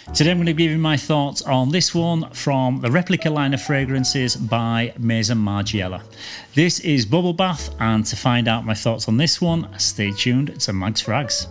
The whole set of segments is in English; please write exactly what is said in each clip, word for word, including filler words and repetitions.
Today I'm going to give you my thoughts on this one from the Replica line of fragrances by Maison Margiela. This is Bubble Bath, and to find out my thoughts on this one, stay tuned to Mags Frags.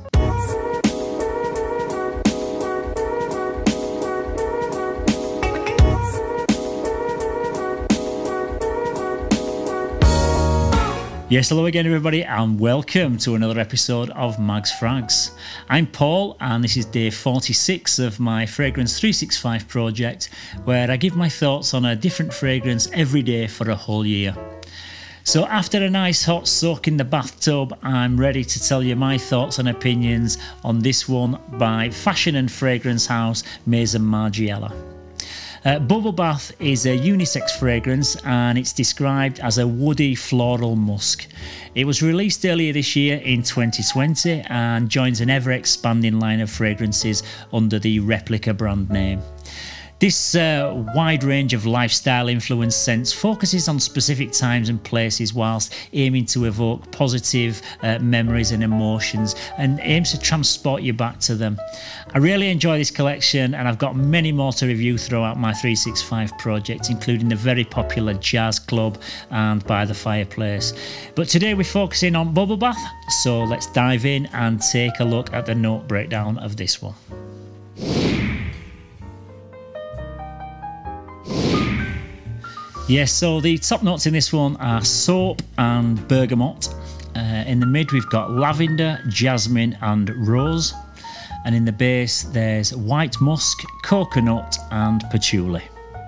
Yes, hello again everybody, and welcome to another episode of Mags Frags. I'm Paul, and this is day forty-six of my Fragrance three sixty-five project, where I give my thoughts on a different fragrance every day for a whole year. So after a nice hot soak in the bathtub, I'm ready to tell you my thoughts and opinions on this one by fashion and fragrance house Maison Margiela. Uh, Bubble Bath is a unisex fragrance, and it's described as a woody floral musk. It was released earlier this year in twenty twenty and joins an ever-expanding line of fragrances under the Replica brand name. This uh, wide range of lifestyle influenced scents focuses on specific times and places whilst aiming to evoke positive uh, memories and emotions, and aims to transport you back to them. I really enjoy this collection, and I've got many more to review throughout my three sixty-five project, including the very popular Jazz Club and By the Fireplace. But today we're focusing on Bubble Bath, so let's dive in and take a look at the note breakdown of this one. Yes, so the top notes in this one are soap and bergamot. Uh, in the mid we've got lavender, jasmine and rose. And in the base there's white musk, coconut and patchouli.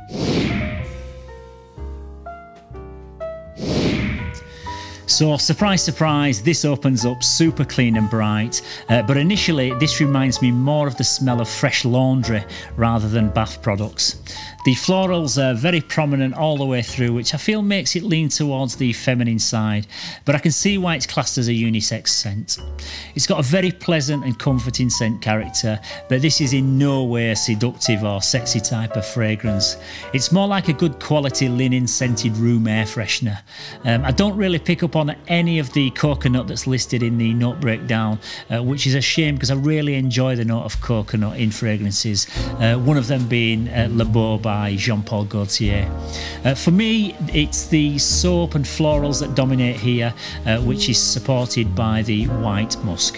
So surprise, surprise, this opens up super clean and bright, uh, but initially this reminds me more of the smell of fresh laundry rather than bath products. The florals are very prominent all the way through, which I feel makes it lean towards the feminine side, but I can see why it's classed as a unisex scent. It's got a very pleasant and comforting scent character, but this is in no way a seductive or sexy type of fragrance. It's more like a good quality linen scented room air freshener. Um, I don't really pick up on any of the coconut that's listed in the note breakdown, uh, which is a shame because I really enjoy the note of coconut in fragrances, uh, one of them being uh, Le Beau by Jean-Paul Gaultier. Uh, for me, it's the soap and florals that dominate here, uh, which is supported by the white musk.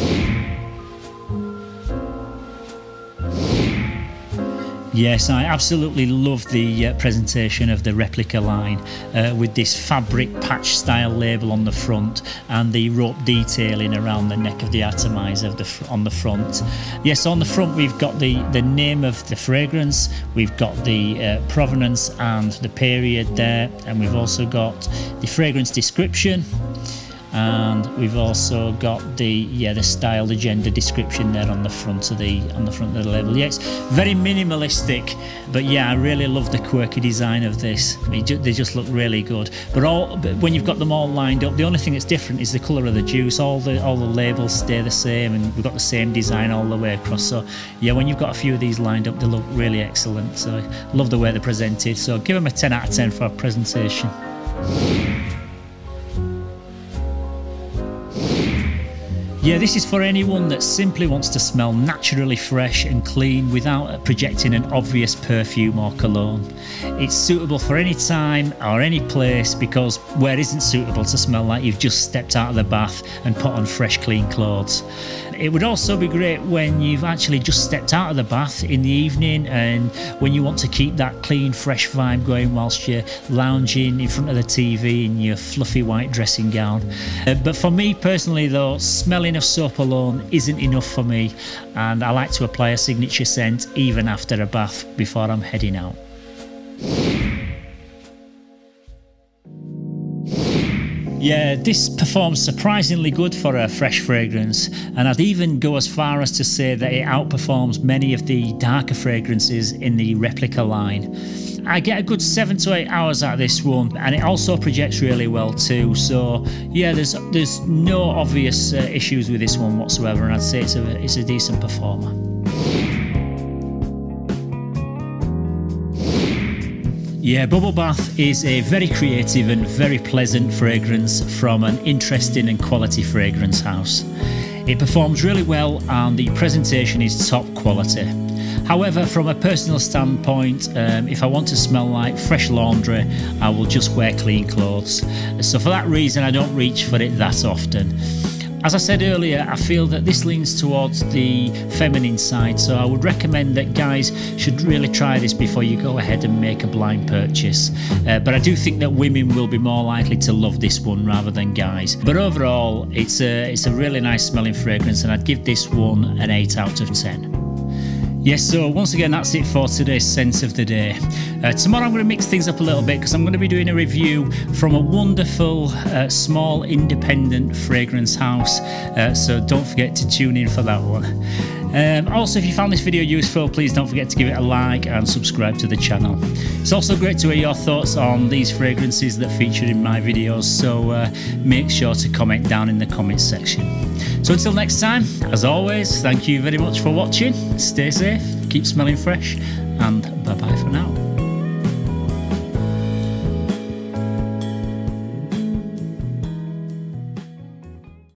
Yes, I absolutely love the uh, presentation of the Replica line uh, with this fabric patch style label on the front and the rope detailing around the neck of the atomizer of the fr on the front. Yes, on the front we've got the, the name of the fragrance, we've got the uh, provenance and the period there, and we've also got the fragrance description. And we've also got the yeah the style, the gender description there on the front of the on the front of the label. Yeah, it's very minimalistic, but yeah, I really love the quirky design of this. I mean, they just look really good. But all but when you've got them all lined up, the only thing that's different is the colour of the juice. All the all the labels stay the same, and we've got the same design all the way across. So yeah, when you've got a few of these lined up, they look really excellent. So I love the way they're presented. So give them a ten out of ten for our presentation. Yeah, this is for anyone that simply wants to smell naturally fresh and clean without projecting an obvious perfume or cologne. It's suitable for any time or any place, because where isn't suitable to smell like you've just stepped out of the bath and put on fresh clean clothes. It would also be great when you've actually just stepped out of the bath in the evening and when you want to keep that clean, fresh vibe going whilst you're lounging in front of the T V in your fluffy white dressing gown. Uh, but for me personally though, smelling of soap alone isn't enough for me, and I like to apply a signature scent even after a bath before I'm heading out. Yeah, this performs surprisingly good for a fresh fragrance, and I'd even go as far as to say that it outperforms many of the darker fragrances in the Replica line. I get a good seven to eight hours out of this one, and it also projects really well too. So yeah, there's there's no obvious uh, issues with this one whatsoever, and I'd say it's a it's a decent performer. Yeah, Bubble Bath is a very creative and very pleasant fragrance from an interesting and quality fragrance house. It performs really well and the presentation is top quality. However, from a personal standpoint, um, if I want to smell like fresh laundry, I will just wear clean clothes. So for that reason, I don't reach for it that often. As I said earlier, I feel that this leans towards the feminine side, so I would recommend that guys should really try this before you go ahead and make a blind purchase. Uh, but I do think that women will be more likely to love this one rather than guys. But overall, it's a, it's a really nice smelling fragrance, and I'd give this one an eight out of ten. Yes, so once again, that's it for today's Scent of the Day. Uh, tomorrow I'm going to mix things up a little bit because I'm going to be doing a review from a wonderful, uh, small, independent fragrance house. Uh, so don't forget to tune in for that one. Um, also, if you found this video useful, please don't forget to give it a like and subscribe to the channel. It's also great to hear your thoughts on these fragrances that featured in my videos, so uh, make sure to comment down in the comments section. So until next time, as always, thank you very much for watching. Stay safe, keep smelling fresh, and bye bye for now.